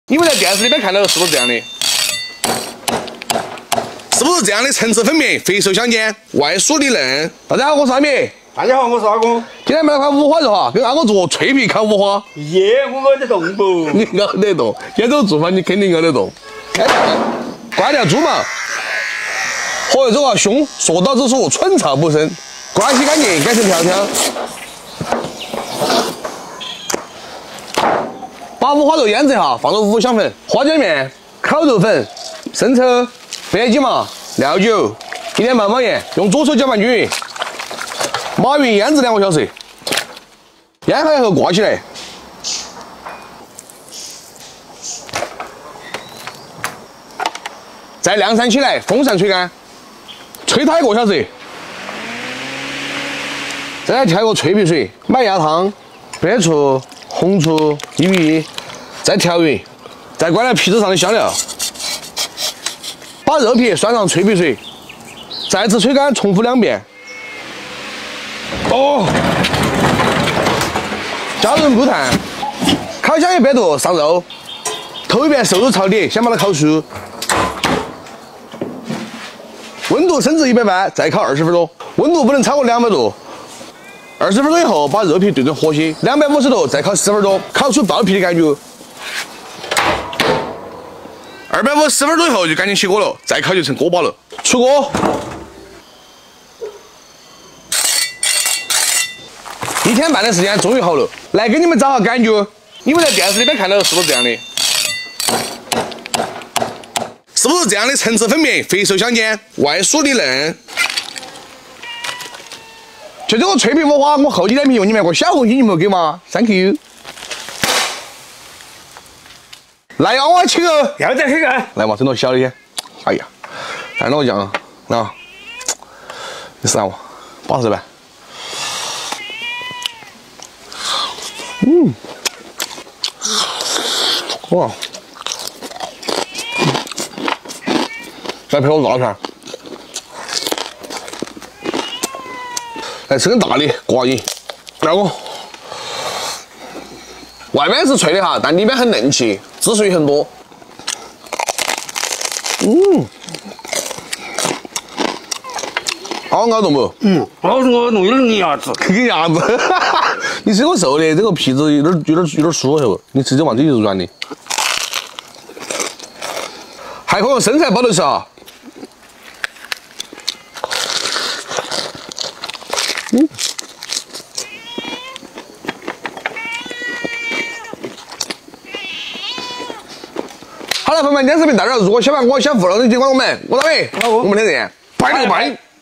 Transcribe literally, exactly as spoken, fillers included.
你们在电视里面看到的是不是这样的？是不是这样的？层次分明，肥瘦相间，外酥里嫩。大家好，我是阿米。 大家好，我是阿公。 今天我们来块五花肉哈，跟阿公做脆皮烤五花。 耶，我咬得动不？ 你咬得动，现在这个做法你肯定咬得动。开关掉猪毛，和这个胸说到之处，蠢草不生。关洗干净，改成条条。把五花肉腌制哈，放入五香粉、花椒面、烤肉粉、生抽、白鸡毛、料酒，一点半毛盐，用左手搅拌均匀。码匀腌制两个小时，腌好以后挂起来，再晾晒起来，风扇吹干，吹它一个小时。再来调个脆皮水，买鸭汤、白醋、红醋、地皮，再调匀，再灌点皮子上的香料，把肉皮涮上脆皮水，再次吹干，重复两遍。哦，加入木炭，烤箱一百度上肉，头一遍瘦肉朝底，先把它烤熟，温度升至一百八，再烤二十分钟，温度不能超过两百度。二十分钟以后，把肉皮对准火星，两百五十度再烤十分钟，烤出爆皮的感觉。二百五十分钟以后就赶紧起锅了，再烤就成锅巴了。出锅。一天半的时间终于好了，来给你们找下感觉。你们在电视里面看到的是不是这样的？是不是这样的？层次分明，肥瘦相间，外酥里嫩。就这个脆皮五花，我后几天评用你们个小红心，你没有给吗 ？Thank you。来呀，我请个， 要再吃个， 来嘛，整到小的些。哎呀，蘸那个酱啊，你试下我，巴适吧？嗯，哇，再配个大片。来吃根大的挂瘾，来我。外面是脆的哈，但里面很嫩气，汁水很多。嗯，好咬动不？ 嗯，好是我弄有点牙子， 给牙子。你吃个瘦的，这个皮子有点有点有点酥后，你吃这嘛，这就是软的。还可以用生菜包着吃啊。嗯，好了，朋友们，今天视频到这儿。如果喜欢我小付了，你就关我们，我大伟，我们的人，拜了个拜。